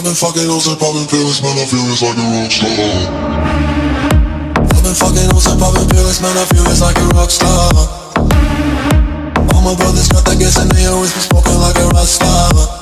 I've been fucking hoes and popping pills, man, I feel it's like a rock star. I've been fucking hoes and popping pills, man, I feel it's like a rock star. All my brothers got that gas and they always been smoking like a rock star.